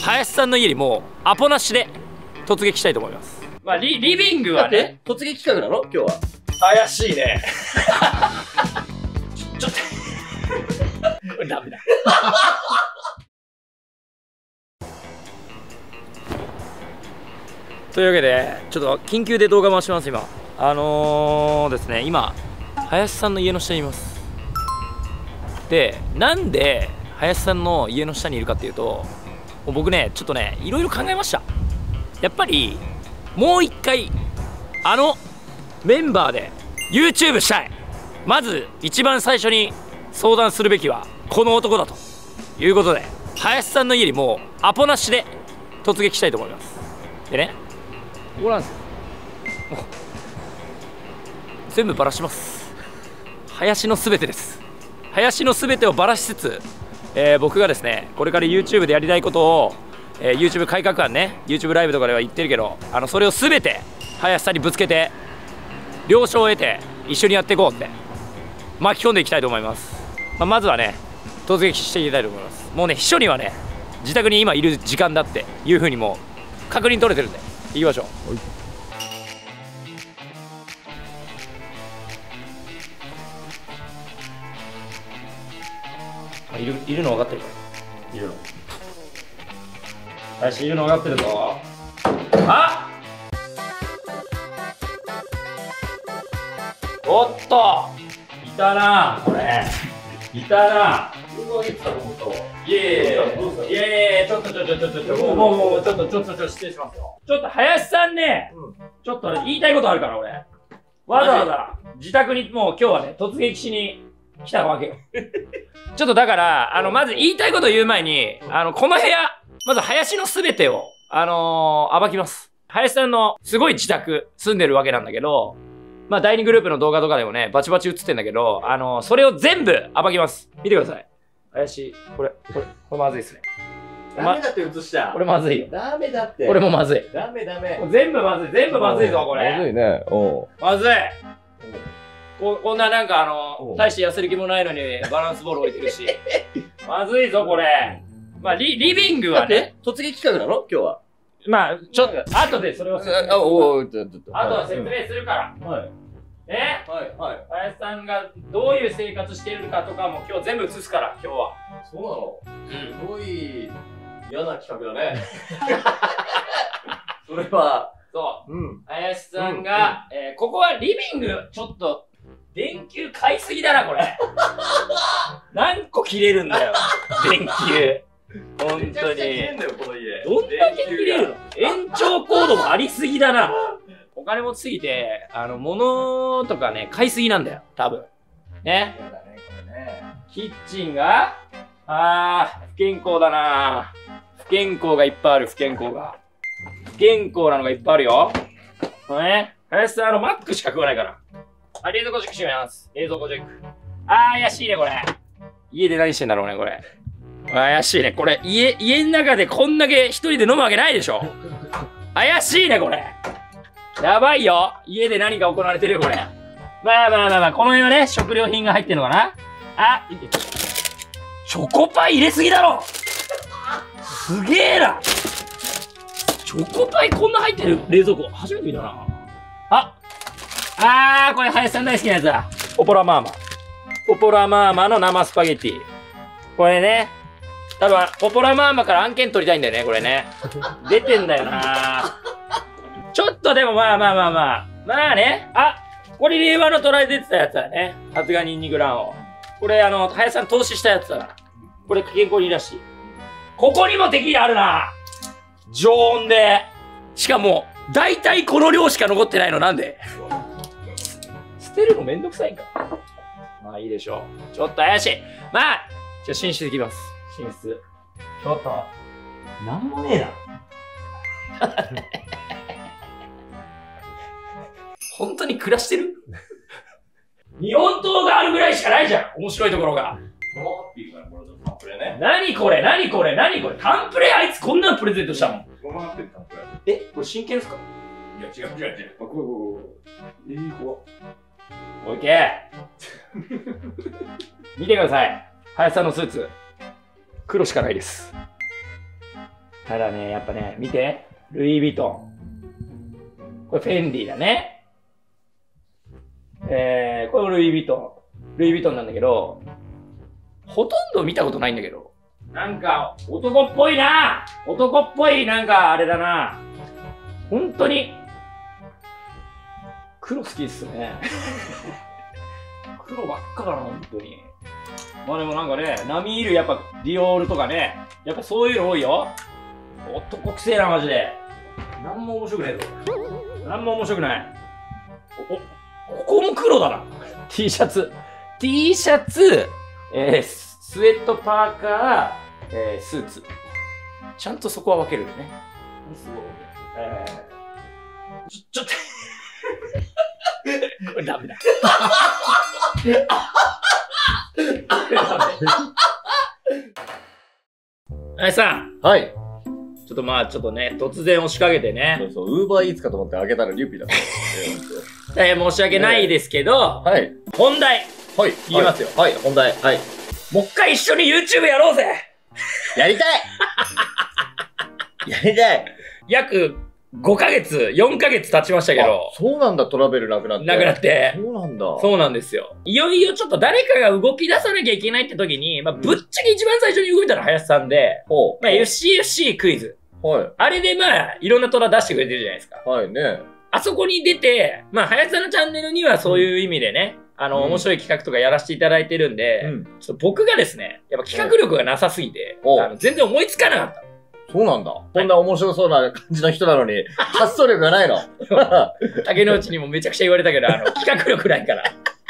林さんの家にもうアポなしで突撃したいと思います。まあリビングはね、 突撃企画なの今日は。 怪しいね。ちょっとこれダメだ。というわけでちょっと緊急で動画回します。今ですね、今林さんの家の下にいます。で、なんで林さんの家の下にいるかっていうと、もう僕ねちょっとねいろいろ考えました。やっぱりもう一回メンバーで YouTube したい。まず一番最初に相談するべきはこの男だということで、林さんの家にもうアポなしで突撃したいと思います。でね、ここなんですよ。もう全部バラします。林の全てです。林の全てをバラしつつ、僕がですねこれから YouTube でやりたいことを、YouTube 改革案ね、 YouTube ライブとかでは言ってるけど、それを全て林さんにぶつけて了承を得て一緒にやっていこうって巻き込んでいきたいと思います。まずはね突撃していきたいと思います。もうね秘書にはね自宅に今いる時間だっていう風にもう確認取れてるんで行きましょう。いるの分かってるから。いるの。林いるの分かってるぞ。あっ、おっといたなこれ。いたな。いやちょっともうちょっと失礼しますよ。ちょっと林さんね、ちょっと言いたいことあるから俺。わざわざ自宅にもう今日はね突撃しに来たわけよ。ちょっとだからまず言いたいこと言う前にこの部屋まず林の全てを暴きます。林さんのすごい自宅住んでるわけなんだけど、まあ第2グループの動画とかでもねバチバチ映ってんだけど、それを全部暴きます。見てください。林これまずいっすね。 ダメだって映した。 これまずいよ。 ダメだって。 これもまずい。 ダメ。 全部まずいぞこれ。 まずいね。 まずい。こんななんか大して痩せる気もないのにバランスボール置いてるし。まずいぞこれ。まあリビングはね。 突撃企画なの今日は。 まあちょっと後でそれを説明する。後は説明するから。はい。ね。林さんがどういう生活しているかとかも今日全部映すから今日は。 そうなの。すごい嫌な企画だね。それは。そう。林さんがここはリビングちょっと。電球買いすぎだな、これ。何個切れるんだよ、電球。本当に。どんだけ切れるの？延長コードもありすぎだな。お金持ちすぎて、物とかね、買いすぎなんだよ、多分。ね。キッチンが、不健康だな。不健康がいっぱいある、不健康が。不健康なのがいっぱいあるよ。ね。林さん、マックしか食わないから。冷蔵庫チェックします。冷蔵庫チェック。怪しいね、これ。家で何してんだろうね、これ。怪しいね、これ。家の中でこんだけ一人で飲むわけないでしょ。怪しいね、これ。やばいよ。家で何が行われてるよ、これ。まあ、この辺はね、食料品が入ってんのかな。チョコパイ入れすぎだろ。すげえな。チョコパイこんな入ってる冷蔵庫。初めて見たな。これ林さん大好きなやつだ。ポポラマーマの生スパゲッティ。これね。多分、ポポラマーマから案件取りたいんだよね、これね。出てんだよな。ちょっとでもまあね。これ令和の捉え出てたやつだね。発芽ニンニク卵黄。これ林さん投資したやつだから。これ健康にいいらしい。ここにもテキーラあるな。常温で。しかも、だいたいこの量しか残ってないのなんで？捨てるのめんどくさいんか。まあいいでしょう。ちょっと怪しい。じゃあ寝室行きます。寝室。ちょっと。なんもねえな。本当に暮らしてる？日本刀があるぐらいしかないじゃん。面白いところが。何これタンプレあいつこんなのプレゼントしたもん。これ真剣っすか？いや、違う。怖っ。おいけ見てください。林さんのスーツ。黒しかないです。 ただね、やっぱね、見て。ルイ・ヴィトン。これフェンディだね。これルイ・ヴィトン。ルイ・ヴィトンなんだけど、ほとんど見たことないんだけど。なんか、男っぽいな。男っぽい、なんか、あれだな。本当に。黒好きっすね。黒ばっかだな、本当に。まあでもなんかね、並みいるやっぱディオールとかね、やっぱそういうの多いよ。男くせえな、マジで。なんも面白くないぞ。なんも面白くない。ここも黒だな。T シャツ。T シャツ、スウェットパーカー、スーツ。ちゃんとそこは分けるよね。すごい。ちょっと。これダメだ。あいさん。 はい。 ちょっとまあ、ちょっとね、突然押しかけてね。 そうそう、ウーバーイーツかと思って開けたらリューピーだった。 大変申し訳ないですけど、 はい。 本題。 はい。 いきますよ。 はい、本題。はい。 もう一回一緒に YouTube やろうぜ。 やりたいやりたい。 約5ヶ月、4ヶ月経ちましたけど。 そうなんだ、トラベルなくなって。 なくなって。 そうなんだ。 そうなんですよ。いよいよちょっと誰かが動き出さなきゃいけないって時に、まあ、ぶっちゃけ一番最初に動いたのは林さんで、まあ、FCFC クイズ。 はい。 あれでまあ、いろんな虎出してくれてるじゃないですか。 はいね。 あそこに出て、まあ、林さんのチャンネルにはそういう意味でね、面白い企画とかやらせていただいてるんで、ちょっと僕がですね、やっぱ企画力がなさすぎて、全然思いつかなかった。 そうなんだ。こんな面白そうな感じの人なのに、発想力がないの。 竹之内にもめちゃくちゃ言われたけど、企画力ないから。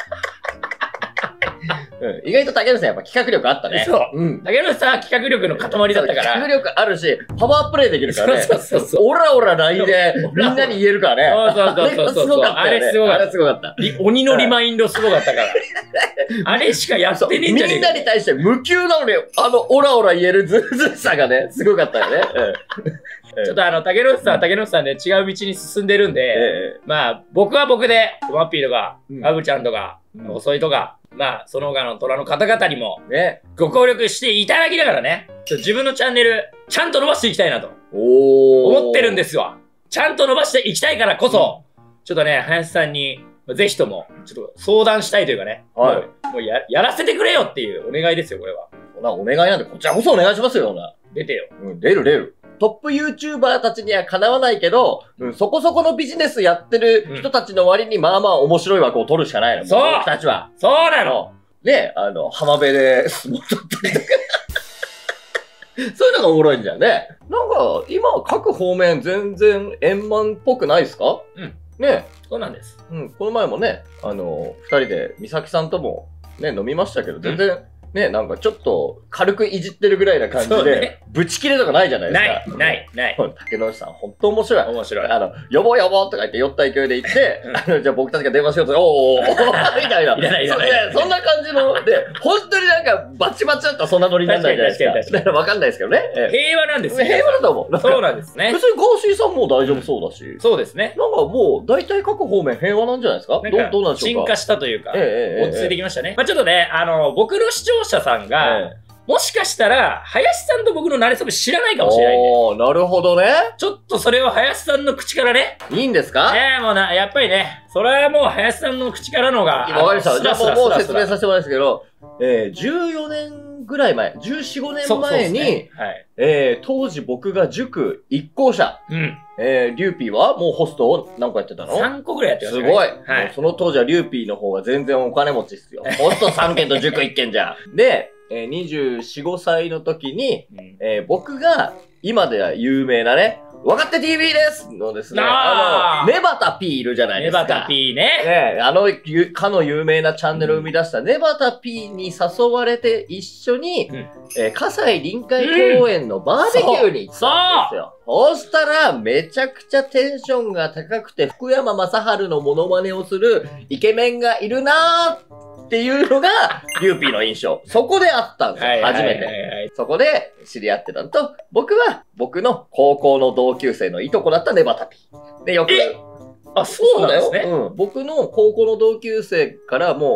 意外と竹内さんやっぱ企画力あったね。 そう。竹内さんは企画力の塊だったから。 企画力あるし、パワープレイできるからね。 そう。 オラオラ LINE でみんなに言えるからね。 そう。あれすごかった。 あれすごかった。 鬼のリマインドすごかったから。あれしかやってねえんじゃねえか。 みんなに対して無給なのに、オラオラ言えるずうずうしさがね、すごかったよね。 ちょっと竹之内さんで違う道に進んでるんで、まあ、僕は僕で、マッピーとか、アブちゃんとか、遅いとか、まあ、その他の虎の方々にも、ご協力していただきながらね、自分のチャンネル、ちゃんと伸ばしていきたいなと、思ってるんですよ。ちゃんと伸ばしていきたいからこそ、ちょっとね、林さんに、ぜひとも、ちょっと相談したいというかね、もうやらせてくれよっていうお願いですよ、これは。 お願いなんで、こちらこそお願いしますよ、 出てよ。 出る。トップ YouTuber たちにはかなわないけど、そこそこのビジネスやってる人たちの割にまあまあ面白い枠を取るしかないの。 そう僕たちは。 そうなのね、浜辺で相撲取ったりとか。そういうのがおもろいんだよね。なんか、今、各方面全然円満っぽくないですか？ね。 そうなんです。 この前もね、二人で美咲さんともね、飲みましたけど、全然、ね、なんかちょっと軽くいじってるぐらいな感じで、ぶち切れとかないじゃないですか。 ない。 竹之内さん、ほんと面白い。 面白い。 呼ぼうとか言って酔った勢いで行って、じゃあ僕たちが電話しようと、おーみたいな。 いらない。 そんな感じの、で、本当になんかバチバチだったらそんなノリになんないじゃないですか。だからわかんないですけどね。 平和なんですよ。 平和だと思う。 そうなんですね。 別にガーシーさんも大丈夫そうだし。 そうですね。 なんかもう、大体各方面平和なんじゃないですか？どうなんでしょうか？ 進化したというか、落ち着いてきましたね。まあちょっとね、僕の視聴者さんが、もしかしたら、林さんと僕の馴れ初め知らないかもしれないんで。 なるほどね。 ちょっとそれを林さんの口からね。 いいんですか？ もうやっぱりね、それはもう林さんの口からのが。 わかりました。じゃあもう説明させてもらいますけど、14年ぐらい前、14、5年前に、当時僕が塾一校舎、リューピーはもうホストを何個やってたの？ 3 個ぐらいやってましたね。すごい。その当時はリューピーの方が全然お金持ちっすよ。ホスト3件と塾1件じゃ。で、24、5歳の時に、僕が今では有名なね、わかって TV ですのですね、ネバタ P いるじゃないですか。 ネバタ P ね。 かの有名なチャンネルを生み出したネバタ P に誘われて一緒に、葛西臨海公園のバーベキューに行ったんですよ。そうしたら、めちゃくちゃテンションが高くて、福山雅治のモノマネをするイケメンがいるなーっていうのが、リューピーの印象。そこで会ったんですよ、初めて。そこで知り合ってたのと、僕は、僕の高校の同級生のいとこだったネバタピー。で、よく。 そうなんですね。 僕の高校の同級生からもう、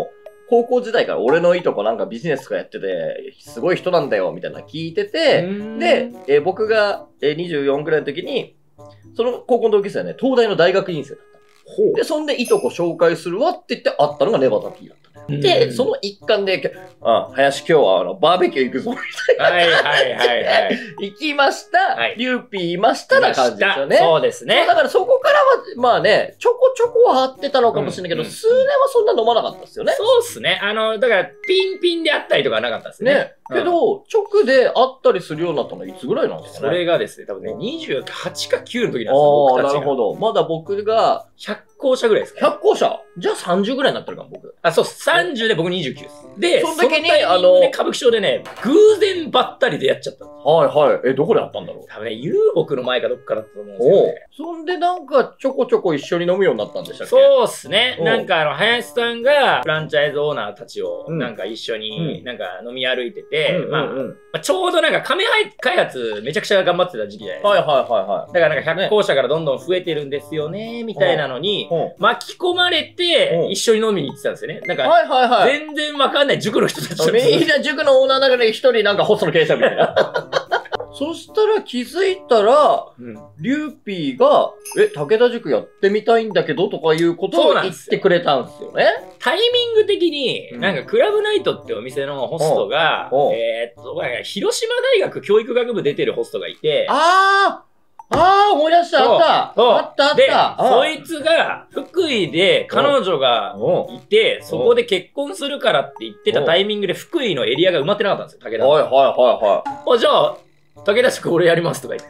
高校時代から俺のいとこなんかビジネスとかやってて、すごい人なんだよ、みたいなの聞いてて、で、僕が24ぐらいの時に、その高校の同級生はね、東大の大学院生だった。で、そんでいとこ紹介するわって言って会ったのがネバタ P だった。で、その一環で、林今日はバーベキュー行くぞ、みたいな。行きました。リューピーいましたな感じですよね。 そうですね。 だからそこからは、まあね、ちょこちょこは会ってたのかもしれないけど、数年はそんな飲まなかったですよね。 そうっすね。だから、ピンピンで会ったりとかはなかったですね。 ね。けど、直で会ったりするようになったのはいつぐらいなんですかね。 それがですね、多分ね、28か9の時なんですよ、僕たちが。 なるほど。まだ僕が、 100校舎ぐらいですか、 100校舎じゃあ30ぐらいになってるかも、僕。 そうっす。30で僕29です。で、 その時に、 歌舞伎町でね、偶然ばったりでやっちゃったんです。 はい。どこで会ったんだろう。 多分ね、遊牧の前かどっかだったと思うんですよね。 そんでなんかちょこちょこ一緒に飲むようになったんでしたっけ？ そうっすね。なんか林さんがフランチャイズオーナーたちをなんか一緒になんか飲み歩いてて、ちょうどなんか亀杯開発めちゃくちゃ頑張ってた時期じゃないですか。だからなんか100校舎からどんどん増えてるんですよね、みたいなのに巻き込まれて一緒に飲みに行ってたんですよね。なんか全然わかんない塾の人たち。 みんな塾のオーナーの中で一人なんかホストの経営者みたいな。そしたら気づいたら、リューピーが、武田塾やってみたいんだけどとかいうことを言ってくれたんですよね。 タイミング的に、なんかクラブナイトってお店のホストが、広島大学教育学部出てるホストがいて、 思い出した、あった。 で、そいつが、福井で彼女がいて、そこで結婚するからって言ってたタイミングで福井のエリアが埋まってなかったんですよ、武田。じゃあ、武田塾俺やりますとか言って。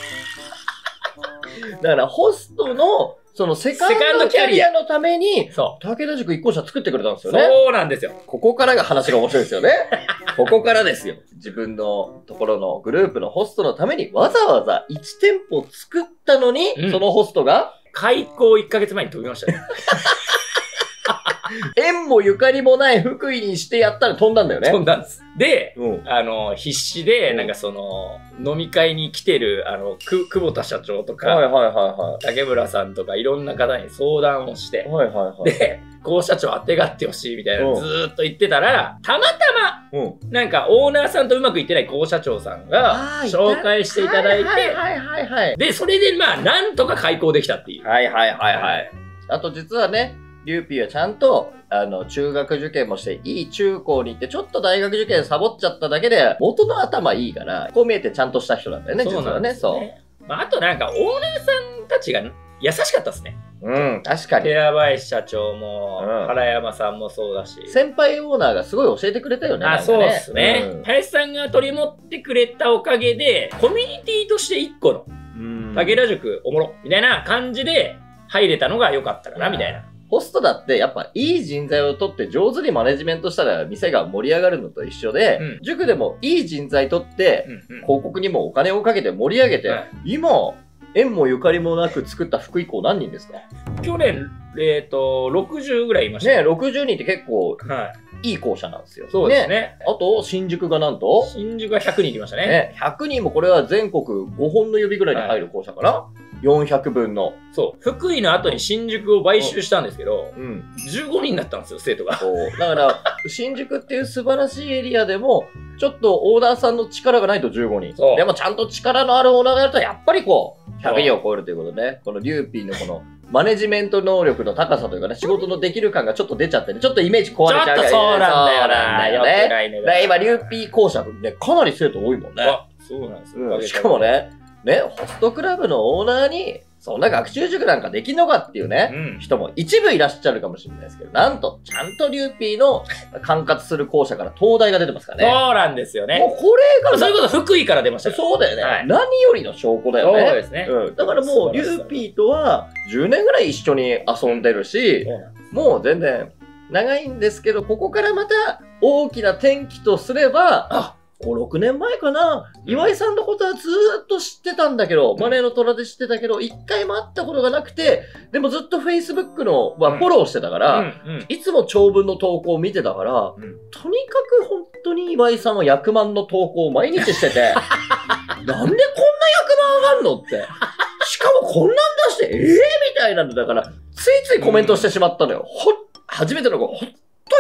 だから、ホストの、そのセカンドキャリアのために、武田塾一校舎作ってくれたんですよね。 そうなんですよ。 ここからが話が面白いですよね。ここからですよ。自分のところのグループのホストのためにわざわざ1店舗作ったのに、そのホストが開校1ヶ月前に飛びましたね。 縁もゆかりもない福井にしてやったら飛んだんだよね。 飛んだんです。で、必死で、なんかその、飲み会に来てる、久保田社長とか、竹村さんとかいろんな方に相談をして、で、高社長当てがってほしいみたいなのずーっと言ってたら、たまたま、なんかオーナーさんとうまくいってない高社長さんが紹介していただいて、で、それでまあ、なんとか開校できたっていう。あと実はね、リューピーはちゃんと、中学受験もして、いい中高に行って、ちょっと大学受験サボっちゃっただけで、元の頭いいから、こう見えてちゃんとした人なんだよね、実はね。 あとなんか、オーナーさんたちが優しかったですね。 確かに。 寺林社長も、原山さんもそうだし。 先輩オーナーがすごい教えてくれたよね。 そうですね。林さんが取り持ってくれたおかげで、コミュニティとして一個の、武田塾おもろ、みたいな感じで入れたのが良かったかな、みたいな。 ホストだってやっぱいい人材を取って上手にマネジメントしたら店が盛り上がるのと一緒で、塾でもいい人材取って、広告にもお金をかけて盛り上げて、今、縁もゆかりもなく作った福井校何人ですか？ 去年、60ぐらいいましたね。60人って結構、いい校舎なんですよ。 そうですね。 あと、新宿がなんと新宿が100人いきましたね。 100人もこれは全国5本の指ぐらいに入る校舎かな？ 400 分の。 そう。福井の後に新宿を買収したんですけど、15人だったんですよ、生徒が。 だから、新宿っていう素晴らしいエリアでも、ちょっとオーナーさんの力がないと15人。でもちゃんと力のあるオーナーがやると、やっぱりこう、100人を超えるということでね、このリューピーのこの、マネジメント能力の高さというかね、仕事のできる感がちょっと出ちゃってね、ちょっとイメージ壊れちゃうからね。 ちょっとそうなんだよね。 今、リューピー校舎ね、かなり生徒多いもんね。 そうなんですよ。 しかもね、ホストクラブのオーナーに、そんな学習塾なんかできんのかっていうね、人も一部いらっしゃるかもしれないですけど、なんと、ちゃんとリューピーの管轄する校舎から東大が出てますからね。 そうなんですよね。 もうこれが、 それこそ福井から出ました。 そうだよね。何よりの証拠だよね。 そうですね。 だからもう、リューピーとは10年ぐらい一緒に遊んでるし、もう全然長いんですけど、ここからまた大きな転機とすれば、5、6年前かな。岩井さんのことはずーっと知ってたんだけど、マネーの虎で知ってたけど、一回も会ったことがなくて、でもずっと Facebook の、フォローしてたから、いつも長文の投稿を見てたから、とにかく本当に岩井さんは100万の投稿を毎日してて、なんでこんな100万上がんのって。しかもこんなん出して、みたいなのだから、ついついコメントしてしまったのよ。初めての子、ほんといつも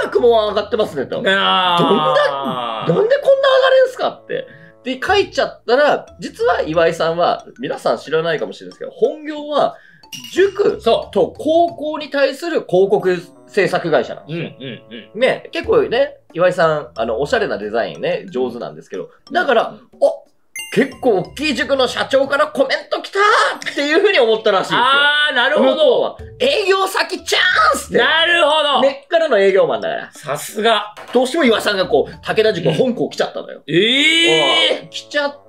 300も上がってますねと。 あなんでこんな上がれんすかって。で、書いちゃったら、実は岩井さんは、皆さん知らないかもしれないですけど、本業は、塾と高校に対する広告制作会社なんですよ。ね、結構ね、岩井さん、おしゃれなデザインね、上手なんですけど、だから、結構大きい塾の社長からコメント来たーっていう風に思ったらしいですよ。 あー、なるほど。 営業先チャンスって。 なるほど。 根っからの営業マンだから。 さすが。 どうしても岩井さんがこう、武田塾本校来ちゃったのよ。来ちゃって、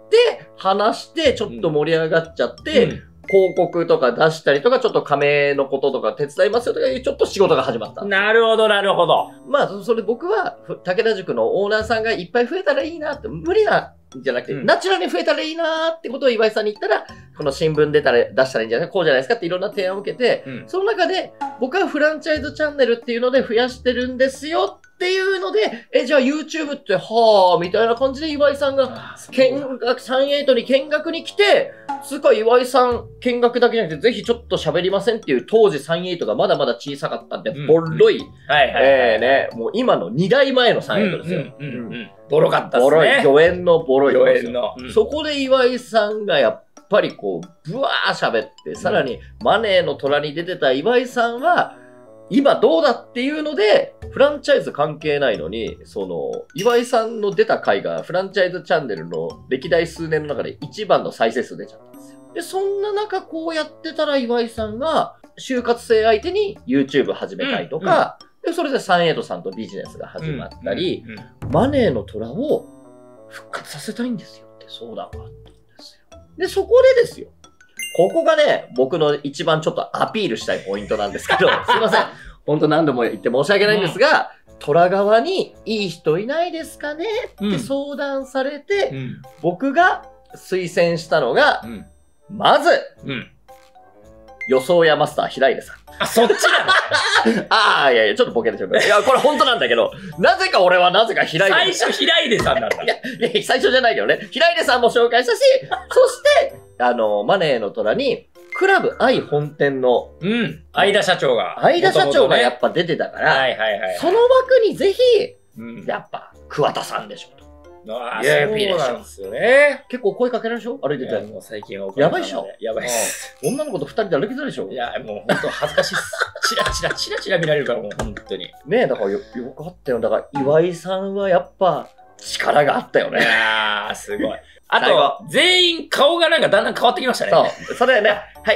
話して、ちょっと盛り上がっちゃって、広告とか出したりとか、ちょっと加盟のこととか手伝いますよとかいうちょっと仕事が始まった。 なるほど、なるほど。 まあ、それ僕は、武田塾のオーナーさんがいっぱい増えたらいいなって、無理な、じゃなくて、ナチュラルに増えたらいいなってことを岩井さんに言ったら、この新聞出したらいいんじゃないこうじゃないですかっていろんな提案を受けて、その中で、僕はフランチャイズチャンネルっていうので増やしてるんですよっていうので、じゃあ YouTube って、はぁ、みたいな感じで岩井さんが、38に見学に来て、つうか岩井さん見学だけじゃなくて、ぜひちょっと喋りませんっていう当時38がまだまだ小さかったんで、ボロい、ね、もう今の2代前の38ですよ。 ボロかったですね。 ボロい、御苑のボロい。 御苑の。 そこで岩井さんがやっぱりこう、ブワー喋って、さらにマネーの虎に出てた岩井さんは、今どうだっていうので、フランチャイズ関係ないのに、岩井さんの出た回がフランチャイズチャンネルの歴代数年の中で一番の再生数出ちゃったんですよ。で、そんな中こうやってたら岩井さんが、就活生相手に YouTube 始めたいとか、で、それで38さんとビジネスが始まったり、マネーの虎を復活させたいんですよって相談があったんですよ。で、そこでですよ。ここがね、僕の一番ちょっとアピールしたいポイントなんですけど、すいません。ほんと何度も言って申し訳ないんですが、虎側にいい人いないですかねって相談されて、僕が推薦したのが、まず、予想屋マスター平出さん。 あ、そっちなのああ、いやいや、ちょっとボケてしまう。いや、これ本当なんだけど、なぜか俺はなぜか平出。 最初平出さんなんだ。 いや、最初じゃないけどね。平出さんも紹介したし、そして、マネーの虎に、クラブ愛本店の、 相田社長が。 相田社長がやっぱ出てたから、その枠にぜひ、やっぱ、桑田さんでしょと。 ああ、そうなんですよね。 結構声かけられるでしょ歩いてて。 もう最近はやばいっしょやばいっす。 女の子と2人で歩きづらいでしょいや、もう本当恥ずかしいっす。チラチラ見られるからもう本当に。 ねえ、だからよかったよ。だから岩井さんはやっぱ力があったよね。 いやー、すごい。あと、全員顔がなんかだんだん変わってきましたね。 そう。それね。はい。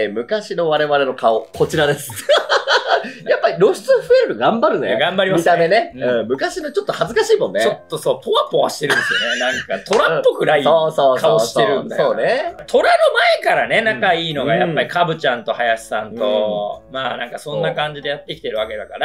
昔の我々の顔、こちらです。やっぱり露出増える頑張るね。 頑張ります。 見た目ね。昔のちょっと恥ずかしいもんね。 ちょっとそう、ポワポワしてるんですよね。なんか、虎っぽくない顔してるんだよ。 そうね。 虎の前からね、仲いいのが、やっぱりかぶちゃんと林さんと、まあなんかそんな感じでやってきてるわけだから、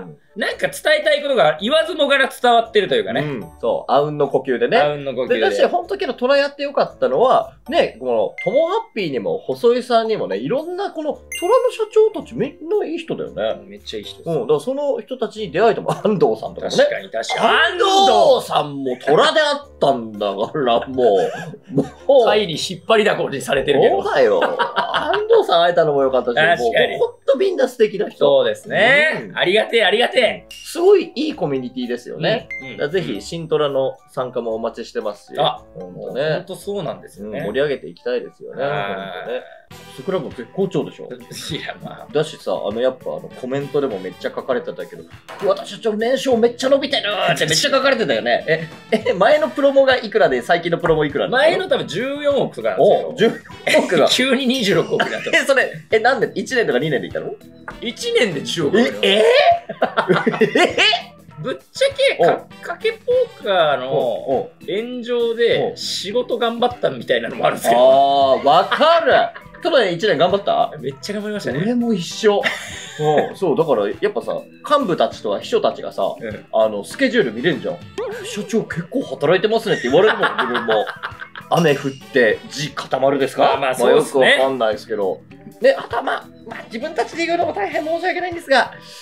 なんか伝えたいことが言わずもがら伝わってるというかね。 そう、あうんの呼吸でね。 あうんの呼吸で。 だし、ほんとけど虎やってよかったのは、ね、この、ともハッピーにも、細井さんにもね、いろんなこの、虎の社長たちみんないい人だよね。 めっちゃいい人です。 だからその人たちに出会えても、安藤さんとかもね。 確かに。 安藤さんも虎であったんだから、もう。 会に引っ張りだこにされてるけど。 そうだよ。安藤さん会えたのもよかったし、 確かに。 ほんとみんな素敵な人。 そうですね。ありがてえ、ありがてえ。 すごいいいコミュニティですよね。ぜひ、新虎の参加もお待ちしてますし。ほんとね。 ほんとそうなんですよね。 盛り上げていきたいですよね。ほんとね。スクラブ絶好調でしょ。 いや、まあ。 だしさ、やっぱコメントでもめっちゃ書かれてたけど、私社長年商めっちゃ伸びてるってめっちゃ書かれてたよね。前のプロモがいくらで、最近のプロモいくら前の多分14億とかなんですよ。 14億が。 急に26億になった。 それ、なんで、1年とか2年でいったの ?1 年で10億。ぶっちゃけ、かけポーカーの炎上で仕事頑張ったみたいなのもあるんですけど。 わかる。ただね、1年頑張った？ めっちゃ頑張りましたね。 俺も一緒。そう、だからやっぱさ、幹部たちとは秘書たちがさ、スケジュール見れんじゃん。社長結構働いてますねって言われるもん、自分も。雨降って地固まるですか？ まあそうですね。 よくわかんないですけど。で、自分たちで言うのも大変申し訳ないんですが、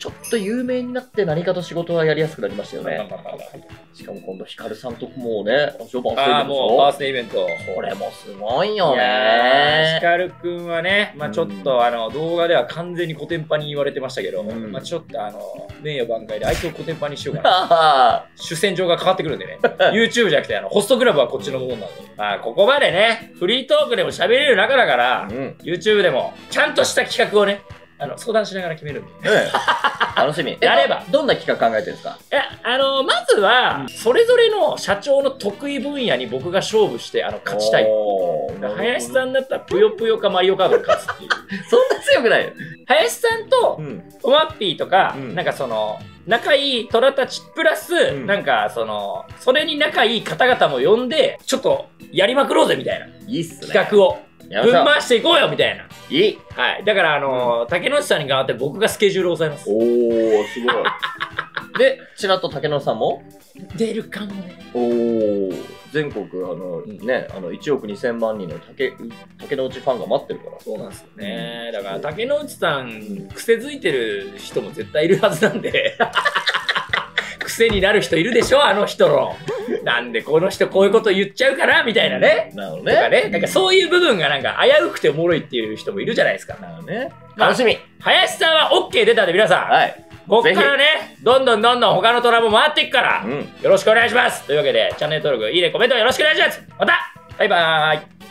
ちょっと有名になって何かと仕事はやりやすくなりましたよね。しかも今度、ヒカルさんともうね、バースデーイベントでしょ。 もうバースデーイベント。 これもすごいよいやー、ヒね。 カルくんはね、まあちょっと動画では完全にコテンパに言われてましたけど、まあちょっと名誉挽回であいつをコテンパにしようかな。主戦場が変わってくるんでね。YouTube じゃなくて、ホストクラブはこっちのものなので。まあここまでね、フリートークでも喋れる仲だから、YouTube でもちゃんとした企画をね、相談しながら決めるんで。 楽しみ。 やれば。 どんな企画考えてるんですか？ いや、まずは、それぞれの社長の得意分野に僕が勝負して、勝ちたい。林さんだったら、ぷよぷよかマリオカードで勝つっていう。 そんな強くないよ。 林さんと、トマッピーとか、なんか仲いい虎たちプラス、なんかそれに仲いい方々も呼んで、ちょっとやりまくろうぜみたいな。 いいっすね。 企画を。ぶん回していこうよみたいな。 いい。 はい。だから竹野内さんに代わって僕がスケジュールを抑えます。 おー、すごい。で、ちらっと竹野さんも出るかもね。 おー。全国、1億2000万人の竹野内ファンが待ってるから。 そうなんですよね。だから竹野内さん、癖づいてる人も絶対いるはずなんで。癖になる人いるでしょ、あの人の。なんでこの人こういうこと言っちゃうかなみたいなね。 なるほどとかね。 ね。なんかそういう部分がなんか危うくておもろいっていう人もいるじゃないですか。 なるほどね。 まあ楽しみ。 林さんは OK 出たんで皆さん。 はい。 こっからね、どんどん他のトラも回っていくから、よろしくお願いします。というわけで、チャンネル登録、いいね、コメントよろしくお願いします。またバイバーイ